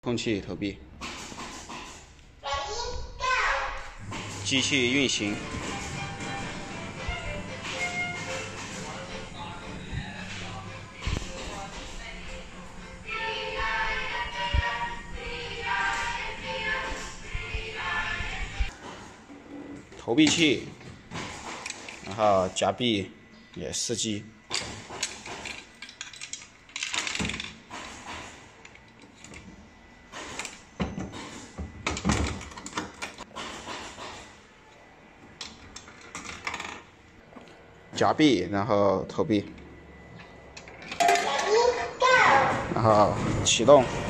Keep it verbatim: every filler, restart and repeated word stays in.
空气投币，机器运行。投币器，然后夹币也司机。夹币，然后投币，然后启动。